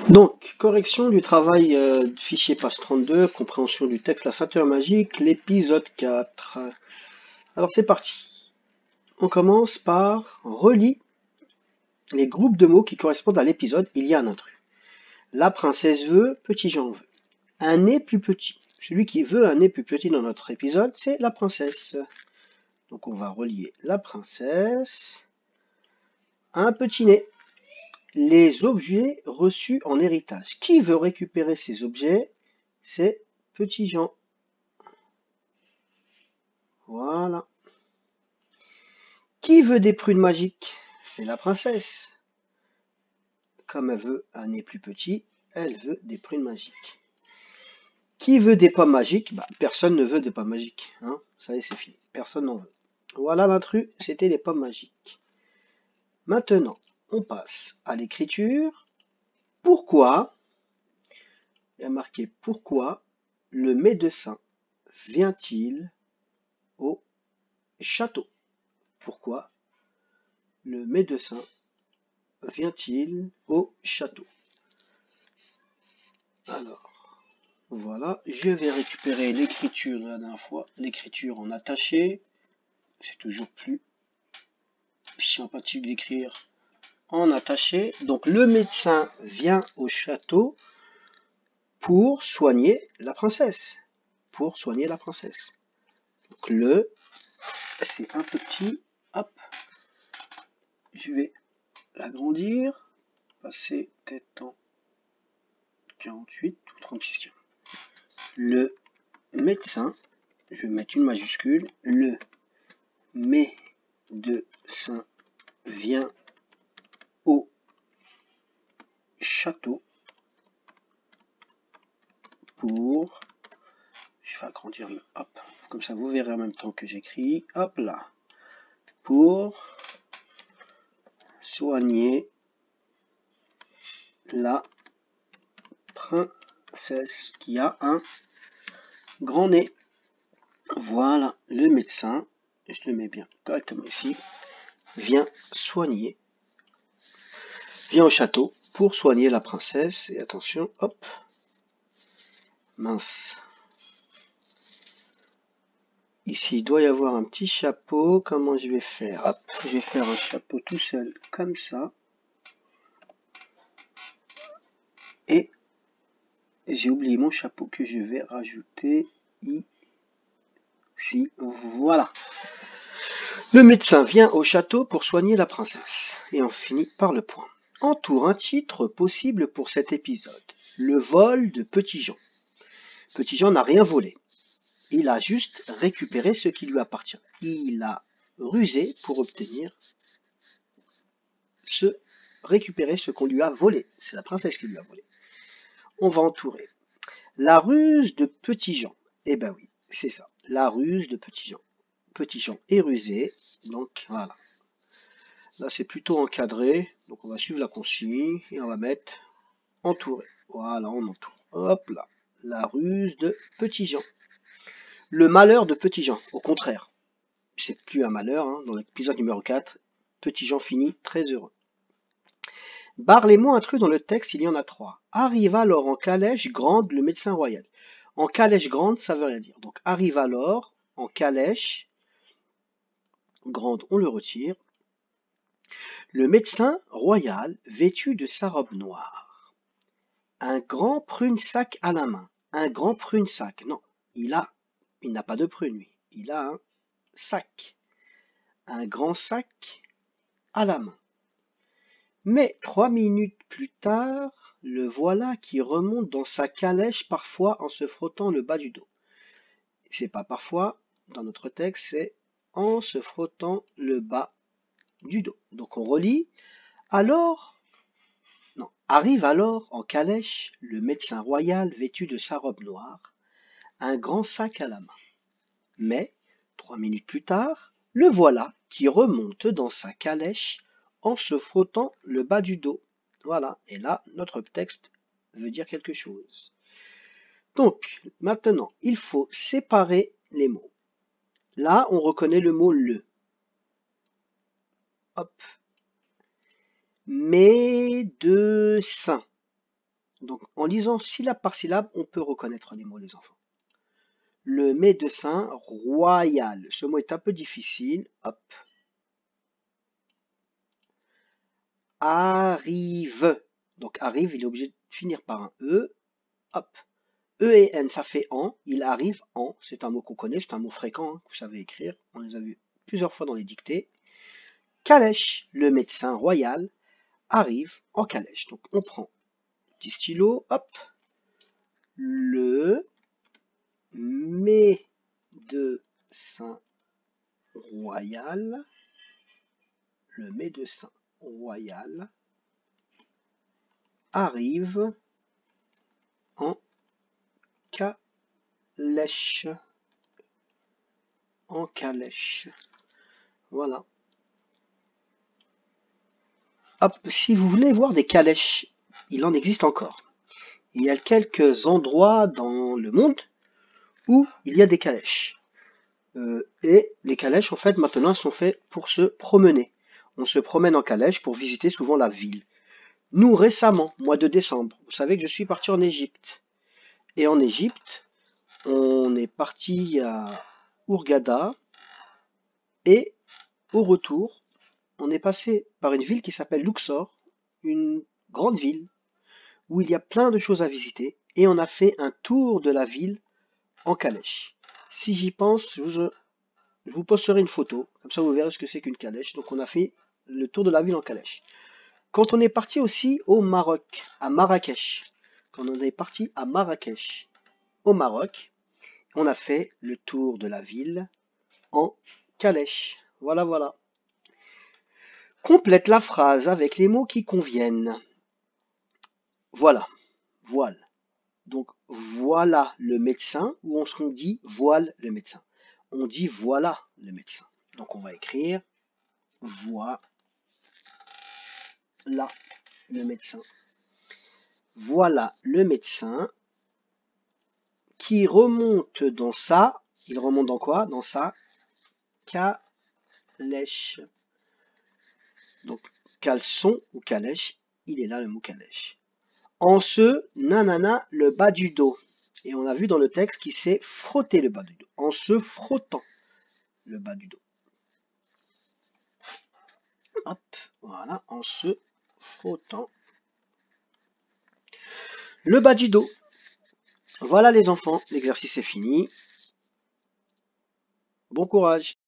Donc, correction du travail fichier page 32, compréhension du texte, la ceinture magique, l'épisode 4. Alors c'est parti. On commence par relis les groupes de mots qui correspondent à l'épisode Il y a un intrus. La princesse veut, Petit Jean veut. Un nez plus petit. Celui qui veut un nez plus petit dans notre épisode, c'est la princesse. Donc on va relier la princesse, un petit nez. Les objets reçus en héritage. Qui veut récupérer ces objets? C'est Petit Jean. Voilà. Qui veut des prunes magiques? C'est la princesse. Comme elle veut un nez plus petit, elle veut des prunes magiques. Qui veut des pommes magiques? Personne ne veut des pommes magiques. Hein, ça y est, c'est fini. Personne n'en veut. Voilà l'intrus, c'était les pommes magiques. Maintenant, on passe à l'écriture. Pourquoi? Il y a marqué pourquoi le médecin vient-il au château? Pourquoi le médecin vient-il au château? Alors, voilà, je vais récupérer l'écriture de la dernière fois, l'écriture en attaché. C'est toujours plus sympathique d'écrire en attaché. Donc le médecin vient au château pour soigner la princesse. Pour soigner la princesse. Donc le, c'est un petit, hop, je vais l'agrandir, passer peut-être en 48 ou 36. Le médecin, je vais mettre une majuscule, le médecin vient au château pour, je vais agrandir le, hop, comme ça vous verrez en même temps que j'écris, hop là, pour soigner la princesse qui a un grand nez. Voilà, le médecin, je le mets bien correctement ici, vient au château pour soigner la princesse. Et attention, hop, mince. Ici, il doit y avoir un petit chapeau. Comment je vais faire? Hop, je vais faire un chapeau tout seul, comme ça. Et j'ai oublié mon chapeau que je vais rajouter ici. Voilà. Le médecin vient au château pour soigner la princesse. Et on finit par le point. Entoure un titre possible pour cet épisode. Le vol de Petit Jean. Petit Jean n'a rien volé. Il a juste récupéré ce qui lui appartient. Il a rusé pour récupérer ce qu'on lui a volé. C'est la princesse qui lui a volé. On va entourer. La ruse de Petit Jean. Eh ben oui, c'est ça. La ruse de Petit Jean. Petit Jean est rusé. Donc voilà. Là c'est plutôt encadré. Donc on va suivre la consigne et on va mettre entouré. Voilà, on entoure. Hop là. La ruse de Petit Jean. Le malheur de Petit Jean. Au contraire. C'est plus un malheur. Hein. Dans l'épisode numéro 4, Petit Jean finit très heureux. Barre les mots intrus dans le texte, il y en a 3. Arrive alors en calèche grande le médecin royal. En calèche grande, ça veut rien dire. Donc arrive alors en calèche grande, on le retire. Le médecin royal vêtu de sa robe noire. Un grand prune-sac à la main. Un grand prune-sac. Non, il n'a pas de prune, lui. Il a un sac. Un grand sac à la main. Mais 3 minutes plus tard, le voilà qui remonte dans sa calèche parfois en se frottant le bas du dos. C'est pas parfois, dans notre texte, c'est en se frottant le bas du dos. Donc on relit. Arrive alors en calèche le médecin royal vêtu de sa robe noire, un grand sac à la main. Mais 3 minutes plus tard, le voilà qui remonte dans sa calèche en se frottant le bas du dos. Voilà, et là, notre texte veut dire quelque chose. Donc, maintenant, il faut séparer les mots. Là, on reconnaît le mot le. Hop. Médecin. Donc, en lisant syllabe par syllabe, on peut reconnaître les mots, les enfants. Le médecin royal. Ce mot est un peu difficile. Hop. Arrive. Donc, arrive, il est obligé de finir par un E. Hop. E et N, ça fait en. Il arrive en. C'est un mot qu'on connaît, c'est un mot fréquent, hein, que vous savez écrire. On les a vus plusieurs fois dans les dictées. Calèche. Le médecin royal arrive en calèche. Donc, on prend un petit stylo. Hop. Le médecin royal, le médecin royal arrive en calèche. En calèche. Voilà. Hop, si vous voulez voir des calèches, il en existe encore. Il y a quelques endroits dans le monde où il y a des calèches. Et les calèches, en fait, maintenant, sont faites pour se promener. On se promène en calèche pour visiter souvent la ville. Nous, récemment, mois de décembre, vous savez que je suis parti en Égypte. Et en Égypte, on est parti à Hurghada. Et au retour, on est passé par une ville qui s'appelle Luxor, une grande ville où il y a plein de choses à visiter. Et on a fait un tour de la ville en calèche. Si j'y pense, je vous posterai une photo, comme ça vous verrez ce que c'est qu'une calèche. Donc on a fait le tour de la ville en calèche. Quand on est parti aussi au Maroc, à Marrakech, quand on est parti à Marrakech, au Maroc, on a fait le tour de la ville en calèche. Voilà, voilà. Complète la phrase avec les mots qui conviennent. Voilà, voile. Donc voilà le médecin, ou on dit voile le médecin. On dit voilà le médecin. Donc on va écrire voilà le médecin. Voilà le médecin qui remonte dans sa, il remonte dans quoi? Dans sa calèche. Donc caleçon ou calèche, il est là le mot calèche. En se nanana le bas du dos. Et on a vu dans le texte qu'il s'est frotté le bas du dos. En se frottant le bas du dos. Hop, voilà, en se frottant le bas du dos. Voilà les enfants, l'exercice est fini. Bon courage.